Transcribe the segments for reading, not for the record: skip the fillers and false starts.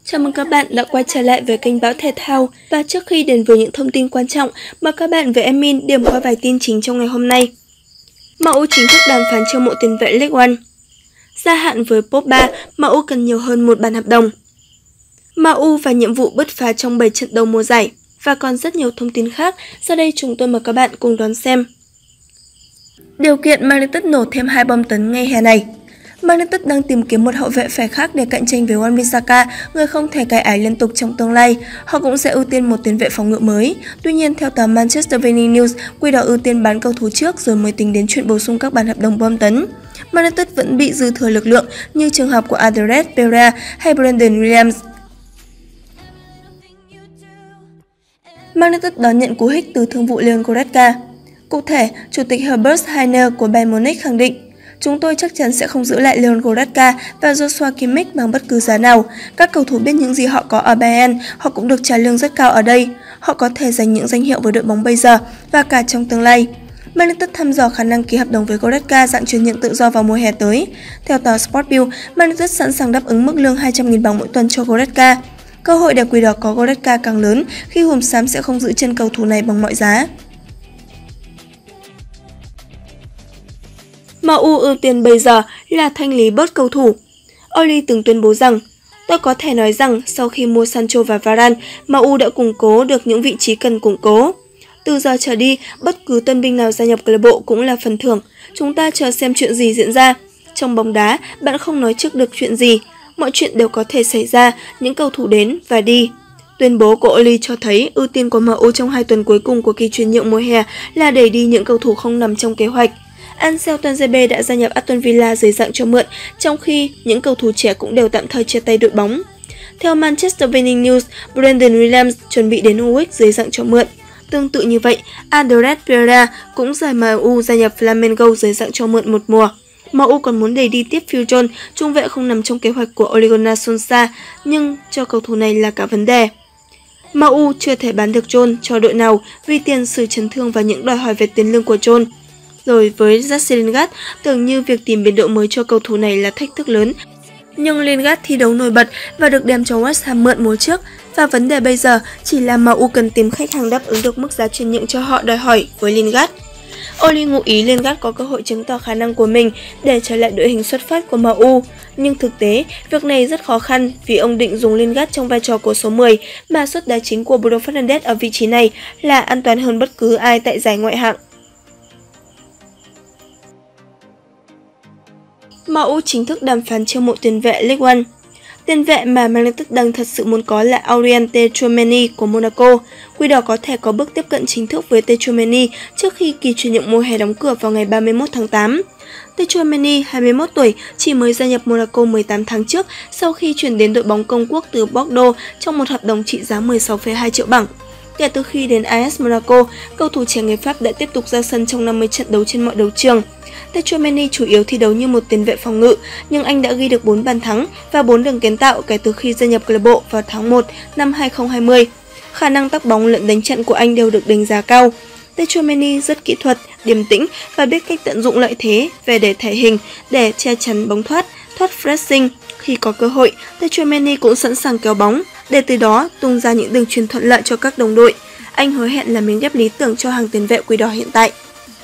Chào mừng các bạn đã quay trở lại với kênh báo thể thao. Và trước khi đến với những thông tin quan trọng, mời các bạn với admin điểm qua vài tin chính trong ngày hôm nay. MU chính thức đàm phán chiêu mộ tiền vệ League One. Gia hạn với Pogba, MU cần nhiều hơn một bản hợp đồng. MU và nhiệm vụ bứt phá trong 7 trận đầu mùa giải. Và còn rất nhiều thông tin khác, sau đây chúng tôi mời các bạn cùng đón xem. Điều kiện Man United nổ thêm 2 bom tấn ngay hè này. Man United đang tìm kiếm một hậu vệ phải khác để cạnh tranh với Wan-Bissaka, người không thể cài ải liên tục trong tương lai. Họ cũng sẽ ưu tiên một tiền vệ phòng ngự mới. Tuy nhiên, theo tờ Manchester Evening News, Quỷ Đỏ ưu tiên bán cầu thủ trước rồi mới tính đến chuyện bổ sung các bản hợp đồng bom tấn. Man United vẫn bị dư thừa lực lượng như trường hợp của Andres Pereira hay Brandon Williams. Man United đón nhận cú hích từ thương vụ Leon Goretzka. Cụ thể, Chủ tịch Herbert Hainer của Bayern Munich khẳng định: "Chúng tôi chắc chắn sẽ không giữ lại Leon Goretzka và Joshua Kimmich bằng bất cứ giá nào. Các cầu thủ biết những gì họ có ở Bayern, họ cũng được trả lương rất cao ở đây. Họ có thể giành những danh hiệu với đội bóng bây giờ và cả trong tương lai." Man United thăm dò khả năng ký hợp đồng với Goretzka dạng chuyển nhượng tự do vào mùa hè tới. Theo tờ Sportbill, Man United sẵn sàng đáp ứng mức lương 200.000 bảng mỗi tuần cho Goretzka. Cơ hội để Quỷ Đỏ có Goretzka càng lớn khi Hùm Xám sẽ không giữ chân cầu thủ này bằng mọi giá. MU ưu tiên bây giờ là thanh lý bớt cầu thủ. Oli từng tuyên bố rằng: "Tôi có thể nói rằng sau khi mua Sancho và Varane, MU đã củng cố được những vị trí cần củng cố. Từ giờ trở đi, bất cứ tân binh nào gia nhập câu lạc bộ cũng là phần thưởng. Chúng ta chờ xem chuyện gì diễn ra. Trong bóng đá, bạn không nói trước được chuyện gì. Mọi chuyện đều có thể xảy ra, những cầu thủ đến và đi." Tuyên bố của Oli cho thấy ưu tiên của MU trong 2 tuần cuối cùng của kỳ chuyển nhượng mùa hè là đẩy đi những cầu thủ không nằm trong kế hoạch. Ansel Tuanzebe đã gia nhập Aston Villa dưới dạng cho mượn, trong khi những cầu thủ trẻ cũng đều tạm thời chia tay đội bóng. Theo Manchester Evening News, Brandon Williams chuẩn bị đến Norwich dưới dạng cho mượn. Tương tự như vậy, Andres Pereira cũng rời MU gia nhập Flamengo dưới dạng cho mượn một mùa. MU còn muốn đẩy đi tiếp Phil Jones, trung vệ không nằm trong kế hoạch của Ole Gunnar Solskjaer, nhưng cho cầu thủ này là cả vấn đề. MU chưa thể bán được Jones cho đội nào vì tiền sử chấn thương và những đòi hỏi về tiền lương của Jones. Rồi với Jesse Lingard, tưởng như việc tìm biên độ mới cho cầu thủ này là thách thức lớn. Nhưng Lingard thi đấu nổi bật và được đem cho West Ham mượn mùa trước. Và vấn đề bây giờ chỉ là MU cần tìm khách hàng đáp ứng được mức giá chuyển nhượng cho họ đòi hỏi với Lingard. Oli ngụ ý Lingard có cơ hội chứng tỏ khả năng của mình để trở lại đội hình xuất phát của MU. Nhưng thực tế, việc này rất khó khăn vì ông định dùng Lingard trong vai trò của số 10 mà suất đá chính của Bruno Fernandes ở vị trí này là an toàn hơn bất cứ ai tại giải ngoại hạng. MU chính thức đàm phán chiêu mộ tiền vệ League One. Tiền vệ mà Man United đang thật sự muốn có là Aurélien Tchouaméni của Monaco. Quỷ Đỏ có thể có bước tiếp cận chính thức với Tchouaméni trước khi kỳ chuyển nhượng mùa hè đóng cửa vào ngày 31 tháng 8. Tchouaméni, 21 tuổi, chỉ mới gia nhập Monaco 18 tháng trước sau khi chuyển đến đội bóng công quốc từ Bordeaux trong một hợp đồng trị giá 16,2 triệu bảng. Kể từ khi đến AS Monaco, cầu thủ trẻ người Pháp đã tiếp tục ra sân trong 50 trận đấu trên mọi đấu trường. Tchouaméni chủ yếu thi đấu như một tiền vệ phòng ngự, nhưng anh đã ghi được 4 bàn thắng và 4 đường kiến tạo kể từ khi gia nhập câu lạc bộ vào tháng 1 năm 2020. Khả năng tác bóng lẫn đánh trận của anh đều được đánh giá cao. Tchouaméni rất kỹ thuật, điềm tĩnh và biết cách tận dụng lợi thế về để thể hình để che chắn bóng thoát pressing. Khi có cơ hội, Tchouaméni cũng sẵn sàng kéo bóng để từ đó tung ra những đường chuyền thuận lợi cho các đồng đội. Anh hứa hẹn là miếng ghép lý tưởng cho hàng tiền vệ Quỷ Đỏ hiện tại.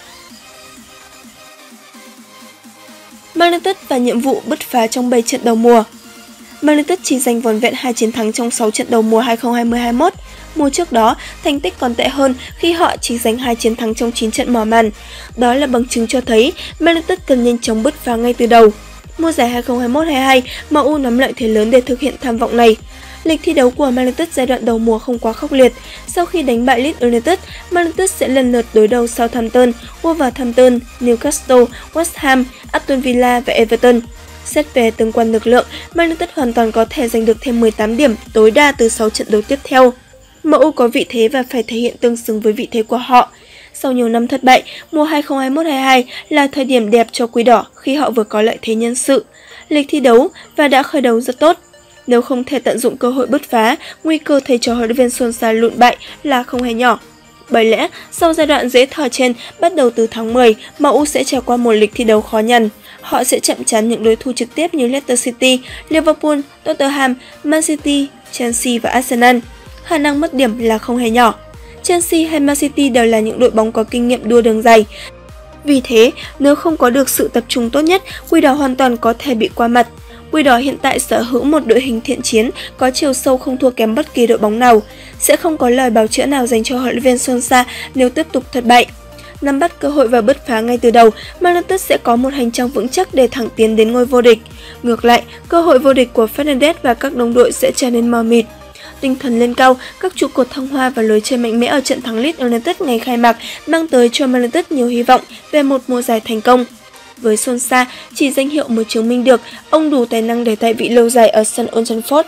Man United và nhiệm vụ bứt phá trong 7 trận đầu mùa. Man United chỉ giành vỏn vẹn 2 chiến thắng trong 6 trận đầu mùa 2020-21. Mùa trước đó, thành tích còn tệ hơn khi họ chỉ giành 2 chiến thắng trong 9 trận mở màn. Đó là bằng chứng cho thấy Man United cần nhanh chóng bứt phá ngay từ đầu. Mùa giải 2021-22, MU nắm lợi thế lớn để thực hiện tham vọng này. Lịch thi đấu của Man United giai đoạn đầu mùa không quá khốc liệt. Sau khi đánh bại Leeds United, Man United sẽ lần lượt đối đầu Southampton, Wolverhampton, Newcastle, West Ham, Aston Villa và Everton. Xét về tương quan lực lượng, Man United hoàn toàn có thể giành được thêm 18 điểm tối đa từ 6 trận đấu tiếp theo. MU có vị thế và phải thể hiện tương xứng với vị thế của họ. Sau nhiều năm thất bại, mùa 2021-22 là thời điểm đẹp cho Quỷ Đỏ khi họ vừa có lợi thế nhân sự, lịch thi đấu và đã khởi đầu rất tốt. Nếu không thể tận dụng cơ hội bứt phá, nguy cơ thầy trò huấn luyện viên Solskjaer lụn bại là không hề nhỏ. Bởi lẽ, sau giai đoạn dễ thở trên, bắt đầu từ tháng 10, MU sẽ trải qua một lịch thi đấu khó nhằn. Họ sẽ chạm trán những đối thủ trực tiếp như Leicester City, Liverpool, Tottenham, Man City, Chelsea và Arsenal. Khả năng mất điểm là không hề nhỏ. Chelsea hay Man City đều là những đội bóng có kinh nghiệm đua đường dài. Vì thế, nếu không có được sự tập trung tốt nhất, Quỷ Đỏ hoàn toàn có thể bị qua mặt. Quỷ Đỏ hiện tại sở hữu một đội hình thiện chiến, có chiều sâu không thua kém bất kỳ đội bóng nào. Sẽ không có lời bào chữa nào dành cho huấn luyện viên Solskjaer nếu tiếp tục thất bại. Nắm bắt cơ hội và bứt phá ngay từ đầu, Man United sẽ có một hành trang vững chắc để thẳng tiến đến ngôi vô địch. Ngược lại, cơ hội vô địch của Fernandes và các đồng đội sẽ trở nên mờ mịt. Tinh thần lên cao, các trụ cột thăng hoa và lối chơi mạnh mẽ ở trận thắng Leeds United ngày khai mạc mang tới cho Man United nhiều hy vọng về một mùa giải thành công. Với Solskjaer, chỉ danh hiệu mới chứng minh được ông đủ tài năng để tại vị lâu dài ở sân Old Trafford.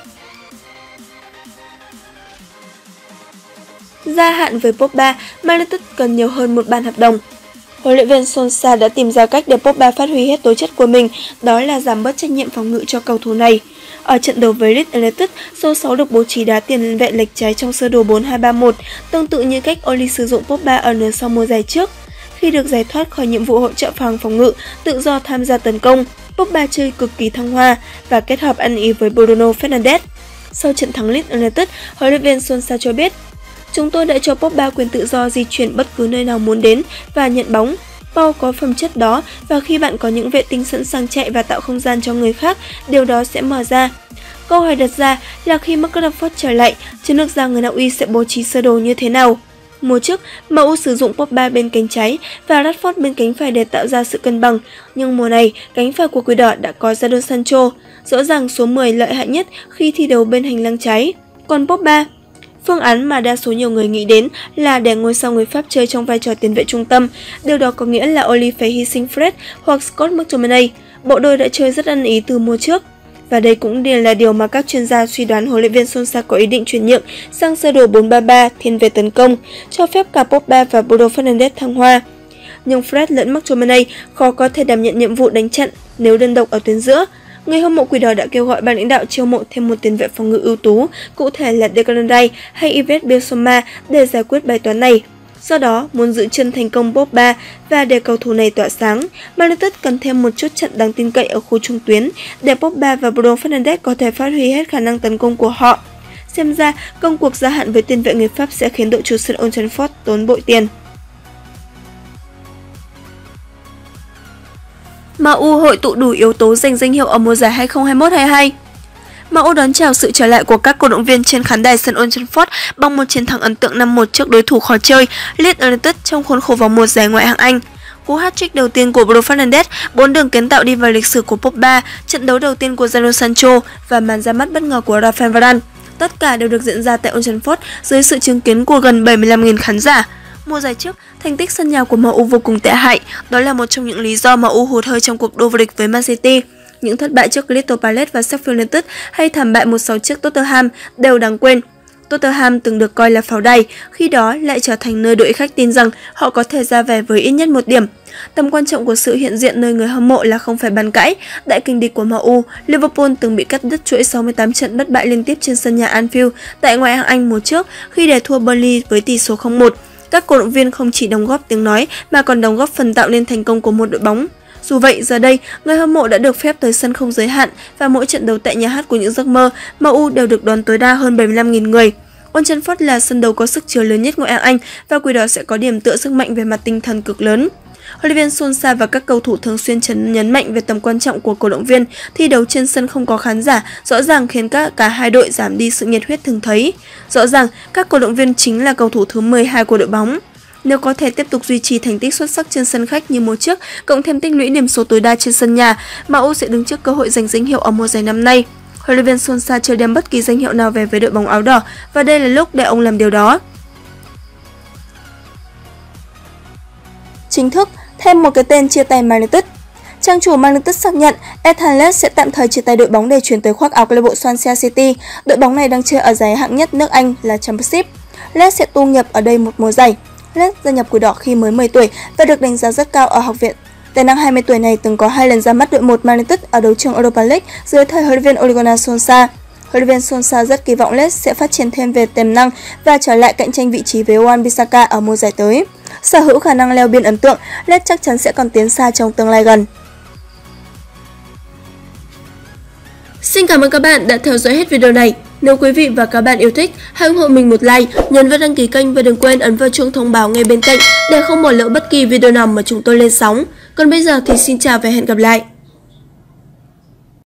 Gia hạn với Pogba, Man United cần nhiều hơn một bản hợp đồng. Huấn luyện viên Solskjaer đã tìm ra cách để Pogba phát huy hết tố chất của mình, đó là giảm bớt trách nhiệm phòng ngự cho cầu thủ này. Ở trận đấu với Leeds United, số 6 được bố trí đá tiền vệ lệch trái trong sơ đồ 4-2-3-1, tương tự như cách Oli sử dụng Pogba ở nửa sau mùa giải trước. Khi được giải thoát khỏi nhiệm vụ hỗ trợ phòng ngự, tự do tham gia tấn công, Pogba chơi cực kỳ thăng hoa và kết hợp ăn ý với Bruno Fernandes. Sau trận thắng Leeds United, huấn luyện viên Solskjaer cho biết: "Chúng tôi đã cho Pogba quyền tự do di chuyển bất cứ nơi nào muốn đến và nhận bóng. Paul có phẩm chất đó và khi bạn có những vệ tinh sẵn sàng chạy và tạo không gian cho người khác, điều đó sẽ mở ra." Câu hỏi đặt ra là khi Marcus Rashford trở lại, chiến lược gia người Na Uy sẽ bố trí sơ đồ như thế nào? Mùa trước, MU sử dụng Pogba bên cánh trái và Rashford bên cánh phải để tạo ra sự cân bằng, nhưng mùa này, cánh phải của Quỷ Đỏ đã có Jadon Sancho, rõ ràng số 10 lợi hại nhất khi thi đấu bên hành lang trái. Còn Pogba, phương án mà đa số nhiều người nghĩ đến là để ngôi sao người Pháp chơi trong vai trò tiền vệ trung tâm. Điều đó có nghĩa là Oli phải hy sinh Fred hoặc Scott McTominay. Bộ đôi đã chơi rất ăn ý từ mùa trước. Và đây cũng là điều mà các chuyên gia suy đoán huấn luyện viên Solskjaer có ý định chuyển nhượng sang sơ đồ 4-3-3 thiên về tấn công, cho phép cả Pogba và Bruno Fernandes thăng hoa. Nhưng Fred lẫn McTominay khó có thể đảm nhận nhiệm vụ đánh chặn nếu đơn độc ở tuyến giữa. Người hâm mộ Quỷ Đỏ đã kêu gọi ban lãnh đạo chiêu mộ thêm một tiền vệ phòng ngự ưu tú, cụ thể là Declan Rice hay Yves Bissouma để giải quyết bài toán này. Do đó, muốn giữ chân thành công Pogba và để cầu thủ này tỏa sáng, Man United cần thêm một chốt chặn đáng tin cậy ở khu trung tuyến để Pogba và Bruno Fernandes có thể phát huy hết khả năng tấn công của họ. Xem ra, công cuộc gia hạn với tiền vệ người Pháp sẽ khiến đội chủ sân Old Trafford tốn bội tiền. MU hội tụ đủ yếu tố giành danh hiệu ở mùa giải 2021-22. MU đón chào sự trở lại của các cổ động viên trên khán đài sân Old Trafford bằng một chiến thắng ấn tượng 5-1 trước đối thủ khó chơi Leeds United trong khuôn khổ vòng 1 giải Ngoại hạng Anh. Cú hat-trick đầu tiên của Bruno Fernandes, 4 đường kiến tạo đi vào lịch sử của Pogba, trận đấu đầu tiên của Jadon Sancho và màn ra mắt bất ngờ của Rafael Varane. Tất cả đều được diễn ra tại Old Trafford dưới sự chứng kiến của gần 75.000 khán giả. Mùa giải trước, thành tích sân nhà của MU vô cùng tệ hại, đó là một trong những lý do MU hụt hơi trong cuộc đua vô địch với Man City. Những thất bại trước Crystal Palace và Sheffield United hay thảm bại 1-6 trước Tottenham đều đáng quên. Tottenham từng được coi là pháo đài, khi đó lại trở thành nơi đội khách tin rằng họ có thể ra về với ít nhất một điểm. Tầm quan trọng của sự hiện diện nơi người hâm mộ là không phải bàn cãi. Đại kình địch của MU, Liverpool từng bị cắt đứt chuỗi 68 trận bất bại liên tiếp trên sân nhà Anfield tại Ngoại hạng Anh mùa trước khi để thua Burnley với tỷ số 0-1. Các cổ động viên không chỉ đóng góp tiếng nói mà còn đóng góp phần tạo nên thành công của một đội bóng. Dù vậy, giờ đây, người hâm mộ đã được phép tới sân không giới hạn và mỗi trận đấu tại nhà hát của những giấc mơ, MU đều được đón tối đa hơn 75.000 người. Old Trafford là sân đấu có sức chứa lớn nhất Ngoại hạng Anh và Quỷ Đỏ sẽ có điểm tựa sức mạnh về mặt tinh thần cực lớn. Huấn luyện viên Solskjaer và các cầu thủ thường xuyên nhấn mạnh về tầm quan trọng của cổ động viên. Thi đấu trên sân không có khán giả rõ ràng khiến cả hai đội giảm đi sự nhiệt huyết thường thấy. Rõ ràng, các cổ động viên chính là cầu thủ thứ 12 của đội bóng. Nếu có thể tiếp tục duy trì thành tích xuất sắc trên sân khách như mùa trước, cộng thêm tích lũy điểm số tối đa trên sân nhà, MU sẽ đứng trước cơ hội giành danh hiệu ở mùa giải năm nay. Huấn luyện viên Solskjaer chưa đem bất kỳ danh hiệu nào về với đội bóng áo đỏ và đây là lúc để ông làm điều đó. Chính thức, thêm một cái tên chia tay Man United. Trang chủ Man United xác nhận Ethan Laird sẽ tạm thời chia tay đội bóng để chuyển tới khoác áo câu lạc bộ Swansea City. Đội bóng này đang chơi ở giải hạng nhất nước Anh là Championship. Laird sẽ tu nghiệp ở đây một mùa giải. Laird gia nhập Quỷ Đỏ khi mới 10 tuổi và được đánh giá rất cao ở học viện. Tài năng 20 tuổi này từng có 2 lần ra mắt đội 1 Man United ở đấu trường Europa League dưới thời huấn luyện viên Ole Gunnar Solskjaer. Huấn luyện viên Solskjaer rất kỳ vọng Leeds sẽ phát triển thêm về tiềm năng và trở lại cạnh tranh vị trí với Wan-Bissaka ở mùa giải tới. Sở hữu khả năng leo biên ấn tượng, Leeds chắc chắn sẽ còn tiến xa trong tương lai gần. Xin cảm ơn các bạn đã theo dõi hết video này. Nếu quý vị và các bạn yêu thích, hãy ủng hộ mình một like, nhấn vào đăng ký kênh và đừng quên ấn vào chuông thông báo ngay bên cạnh để không bỏ lỡ bất kỳ video nào mà chúng tôi lên sóng. Còn bây giờ thì xin chào và hẹn gặp lại.